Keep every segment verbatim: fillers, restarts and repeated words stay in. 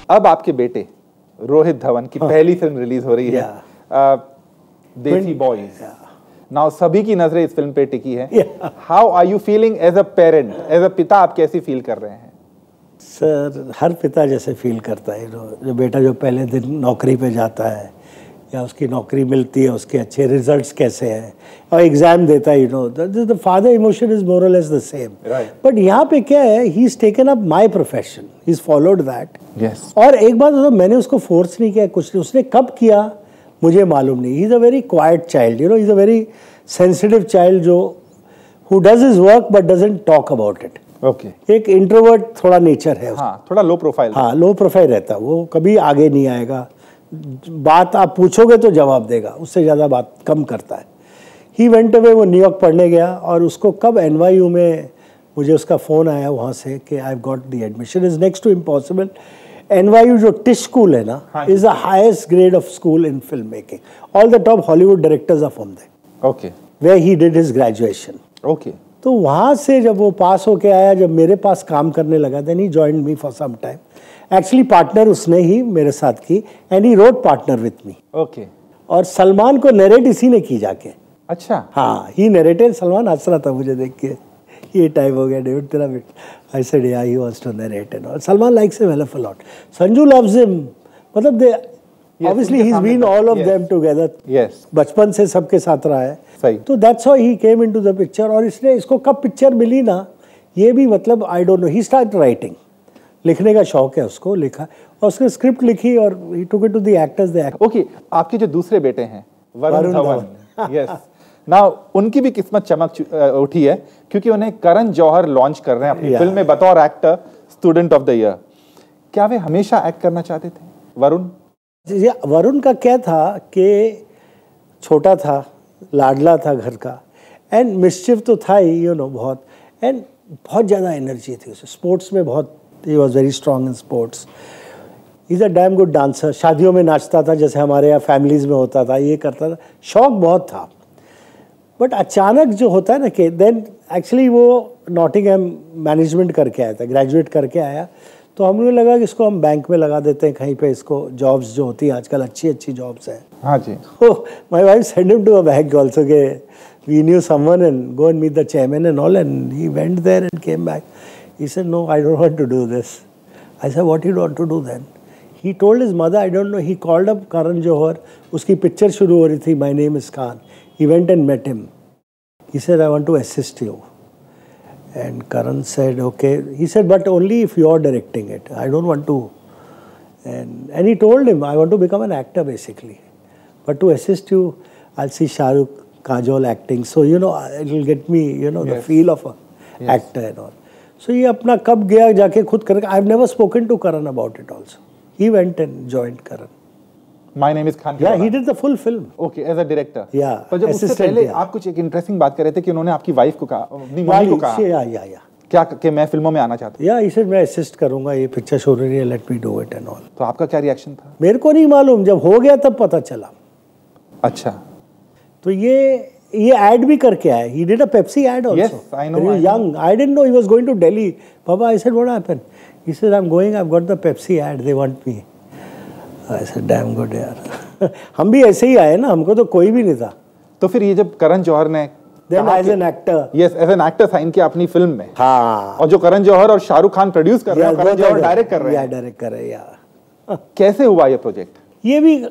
अब आपके बेटे रोहित धवन की पहली फिल्म रिलीज हो रही है, देसी बॉयज। नाउ सभी की नजरें इस फिल्म पे टिकी है। How are you feeling as a parent, as a पिता, आप कैसी फील कर रहे हैं? सर हर पिता जैसे फील करता है, जो बेटा जो पहले दिन नौकरी पे जाता है या उसकी नौकरी मिलती है, उसके अच्छे रिजल्ट्स कैसे हैं और एग्जाम देता है, you know the father emotion is more or less the same. But यहाँ पे क्या है, he is taken up my profession, he is followed that. Yes. और एक बात तो मैंने उसको फोर्स नहीं किया, कुछ नहीं, उसने कब किया मुझे मालूम नहीं। He is a very quiet child, you know, he is a very sensitive child जो who does his work but doesn't talk about it. Okay. एक इंट्रोवर्ट थोड़ा नेचर है। हाँ, थोड़ा लो प्रोफाइल। हाँ, लो प्रोफाइल रहता है, वो कभी आगे नहीं आएगा, बात आप पूछोगे तो जवाब देगा, उससे ज़्यादा बात कम करता है। ही वेंट अवे, वो न्यूयॉर्क पढ़ने गया और उसको कब एन वाई यू में मुझे उसका फ़ोन आया वहाँ से कि I have got the admission, is next to impossible. N Y U जो टिश स्कूल है ना, is the highest grade of school in film making. All the top Hollywood directors are from there. Okay. Where he did his graduation. Okay. तो वहाँ से जब वो पास होके आया, जब मेरे पास काम करने लगा, then he joined me for some time. Actually partner उसने ही मेरे साथ की, and he wrote partner with me. Okay. और सलमान को नरेट इसी ने की जाके। अच्छा। हाँ, ही नरेटेड। सलमान हंस रहा था मुझे देख के, ये टाइम हो गया डेविड तेरा बेटा। I said yeah he wants to narrate and all. Salman likes him a lot, Sanju loves him, मतलब they obviously he is been all of them together. Yes, बचपन से सबके साथ रहा है। सही। तो that's how he came into the picture. और इसने इसको कब पिक्चर मिली ना, ये भी मतलब I don't know. He start writing, लिखने का शौक है उसको, लिखा और उसने स्क्रिप्ट लिखी और he took it to the actors they act. Okay, आपके जो दूसरे बेटे हैं वरुण धवन, यस, नाउ उनकी भी किस्मत चमक उठी है क्योंकि उन्हें करण जौहर लॉन्च कर रहे हैं अपनी फिल्म में बतौर actor student of the year. क्या वे हमेशा एक्ट करना चाहते थे वरुण? वरुण का क्या था कि छोटा था, लाडला था घर का, एंड मिस्चिफ तो था ही, यू नो, बहुत, एंड बहुत ज़्यादा एनर्जी थी उसे स्पोर्ट्स में, बहुत he was very strong in sports. He is a damn good dancer, शादियों में नाचता था जैसे हमारे यहाँ फैमिलीज़ में होता था, ये करता था, शौक बहुत था। बट अचानक जो होता है ना कि देन एक्चुअली वो नॉटिंघम मैनेजमेंट करके आया था, ग्रेजुएट करके आया, तो हमें लगा कि इसको हम बैंक में लगा देते हैं कहीं पे, इसको जॉब्स जो होती है आजकल अच्छी अच्छी जॉब्स हैं। हाँ जी। Oh, my wife sent him to a bank also. We knew someone and go and meet the chairman and all, and he went there and came back. He said, "No, I don't want to do this." I said, "What do you want to do then?" He told his mother, I don't know. He called up Taran Johar. उसकी picture शुरू हो रही थी, My Name is Khan. He went and met him. He said, "I want to assist you." And Karan said, "Okay." He said, "But only if you are directing it. I don't want to." And and he told him, "I want to become an actor basically. But to assist you, I'll see Shah Rukh, Kajol acting. So, you know, it will get me, you know, yes. the feel of a yes. actor and all." So, he अपना कब गया जाके खुद कर, I've never spoken to Karan about it also. He went and joined Karan. My Name is Khan. Yeah, he did the full film. Okay, as a director. Yeah, तो जब उससे पहले आप कुछ एक इंटरेस्टिंग बात कर रहे थे कि उन्होंने आपकी वाइफ को कहा, अपनी मम्मी को कहा, या या या क्या कि मैं फिल्मों में आना चाहता हूँ। या इसे मैं असिस्ट करूंगा, ये पिक्चर शो रही है, let me do it and all. तो आपका क्या रिएक्शन था? मेरे को नहीं मालूम, जब हो गया तब पता चला। अच्छा, तो ये ये ऐड भी करके आया। He did a Pepsi ad also. Yes, I know. When he was young, I didn't know he was going to Delhi. Papa, I said, "What happened?" He said, "I'm going. I've got the Pepsi ad. They want me." I said, "Damn good यार." हम भी ऐसे ही आए ना, हमको तो कोई भी नहीं था। तो फिर ये जब करण जौहर ने Then as an actor, yes, as an actor sign किया अपनी फिल्म में, हाँ, और जो करण जौहर और शाहरुख खान प्रोड्यूस कर रहे हैं, करण जौहर डायरेक्ट कर रहे हैं, डायरेक्ट कर रहे हैं यार। कैसे हुआ ये प्रोजेक्ट? ये भी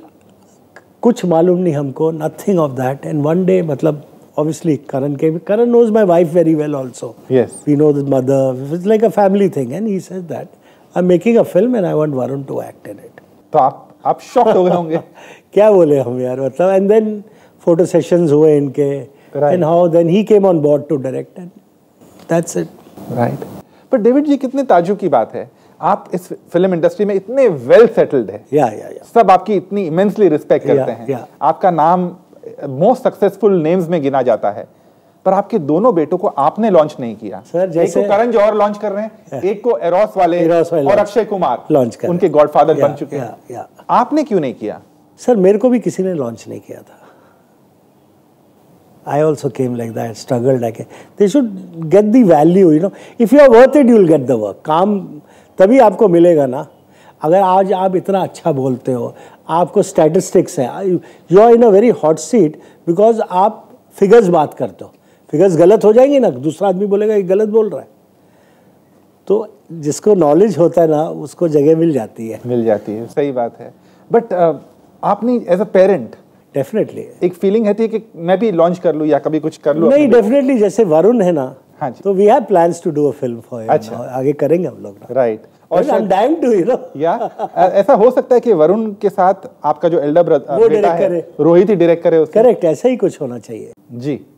कुछ मालूम नहीं हमको, nothing of that. And one day, मतलब obviously Karan came. Karan knows my wife very well also. Yes. We know the mother. It's like a family thing. And he said that I'm making a film and I want Varun to act in it. तो आप आप shocked हो गए होंगे। क्या बोले हम यार, मतलब। And then photo sessions हुए इनके, right. And how then he came on board to direct and that's it. Right. पर डेविड जी, कितने ताज्जुब की बात है, आप इस फिल्म इंडस्ट्री में इतने वेल सेटल्ड है, या या या सब आपकी इतनी इमेंसली रिस्पेक्ट करते yeah, हैं, yeah. आपका नाम मोस्ट सक्सेसफुल नेम्स में गिना जाता है, पर आपके दोनों बेटों को आपने लॉन्च नहीं किया। सर, जैसे एक को करण जौहर लॉन्च कर रहे हैं, एक को एरोस वाले, एरोस वाले और अक्षय कुमार लॉन्च कर, उनके गॉडफादर बन चुके हैं, या, या। आपने क्यों नहीं किया? सर, मेरे को भी किसी ने लॉन्च नहीं किया था। I also came like that, struggled like it. They should get the value, you know. If you are worth it, you will get the work. काम तभी आपको मिलेगा ना। अगर आज आप इतना अच्छा बोलते हो, आपको स्टैटिस्टिक्स है, you are in a very hot seat because आप फिगर्स बात करते हो, फिगर्स गलत हो जाएंगे ना, दूसरा आदमी बोलेगा ये गलत बोल रहा है, तो जिसको नॉलेज होता है ना उसको जगह मिल जाती है मिल जाती है सही बात है। बट uh, आपने एज अ पेरेंट डेफिनेटली एक फीलिंग रहती है कि मैं भी लॉन्च कर लूं या कभी कुछ कर लूं? नहीं, डेफिनेटली जैसे वरुण है ना, हाँ जी, तो we have plans to do a film for him. अच्छा, आगे करेंगे हम लोग, राइट। और I am dying to, you know, या ऐसा हो सकता है कि वरुण के साथ आपका जो एल्डर ब्रदर वो बेटा डायरेक्ट है करे, रोहित ही डायरेक्ट करे उसको? करेक्ट, ऐसा ही कुछ होना चाहिए जी।